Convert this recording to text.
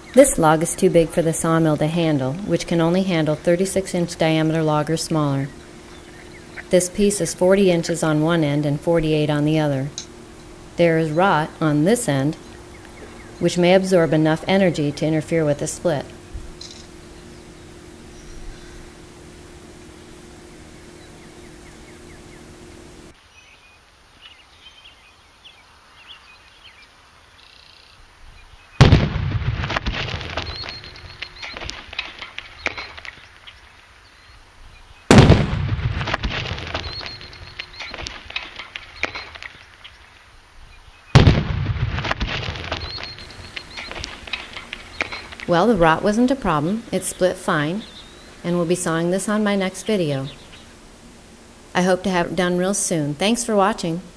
This log is too big for the sawmill to handle, which can only handle 36-inch diameter log or smaller. This piece is 40 inches on one end and 48 on the other. There is rot on this end, which may absorb enough energy to interfere with the split. Well, the rot wasn't a problem. It split fine, and we'll be sawing this on my next video. I hope to have it done real soon. Thanks for watching.